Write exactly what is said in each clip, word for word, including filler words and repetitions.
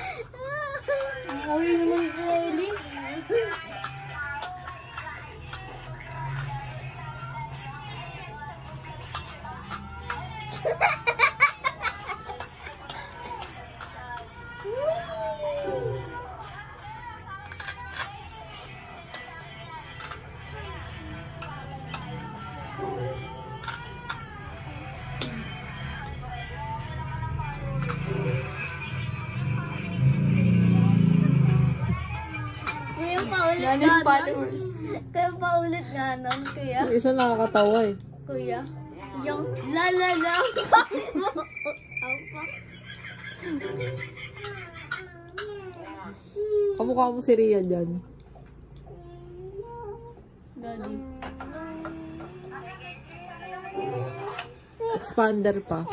Ang uwi naman ko, Ellie. Ganon followers. Kaya paulit nga nun, kuya. Yung isa nakakatawa eh. Kuya. Yung lalala. Apa. Kamukha mo si Rhea dyan. Ganon. Expander pa.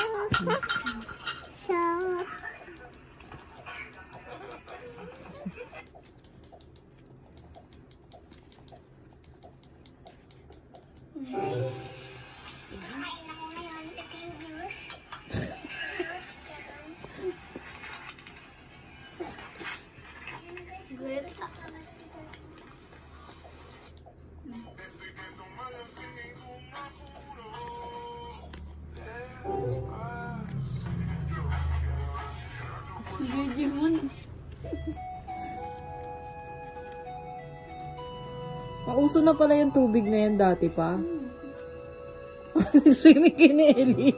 Digimon. Mauso na pala yung tubig na yan dati pa. Swimming kini Ellie.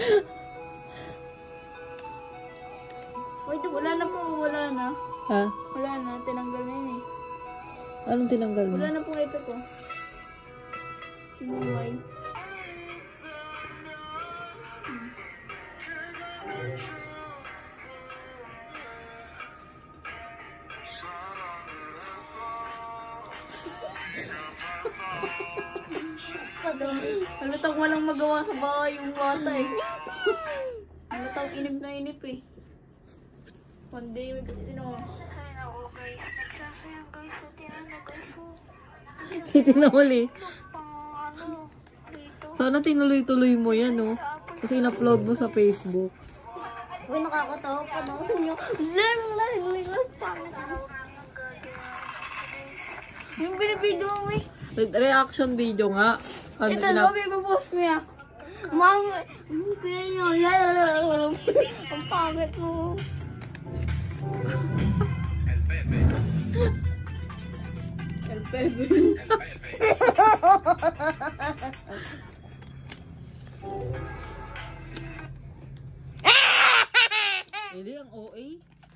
Wait, wala na po, wala na. Ha? Wala na, tinanggal na yun eh. Anong tinanggal mo? Wala na po ito ko. Sinuway. Halatang walang magawa sa bahay yung bata eh. Halatang inip na inip eh. Pandemic, you know. Ay, naku guys. Nagsasayang guys. Sa tinana guys. Titinuli. Pang ano. Dito. Sana tinuloy-tuloy mo yan, no? Kasi in-upload mo sa Facebook. Uy, nakakatawa pa naman nyo. Lem, lem, lem. Pangit na. Yung binibidyo mo eh. Re- Reaction video nga. Ano, Ito, ina- okay, ipapost mo yan. Mama, kaya nyo. Lalalala. Ang pangit mo. El Pepe. Hindi, ang O A.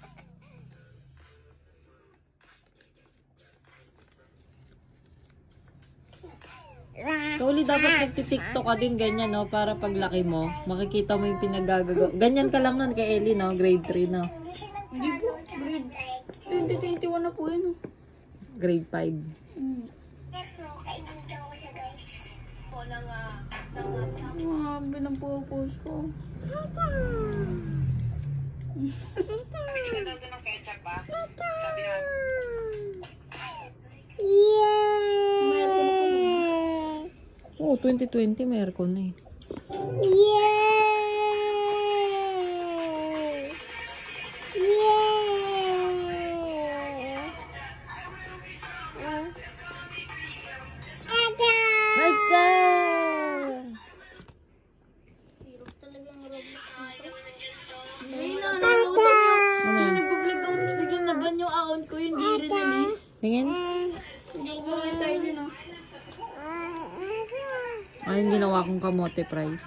Kauli dapat nagtitiktok ka din ganyan, no? Para paglaki mo, makikita mo yung pinagagawa. Ganyan ka lang nun kay Ellie, no? Grade three, no? Hindi po, grade twenty twenty-one na po yun. Grade five. Mm. Grabe nang po-post ko. Oo, twenty twenty may aircon na eh. Hirap talaga ang Roblox nito. Ayun na, nakakatawa yung nag-vlog ako, tapos biglang naban yung account ko, yung di-release. Tingin? Hindi ko makita yun yun, ah. Ay, yung ginawa kong kamote price.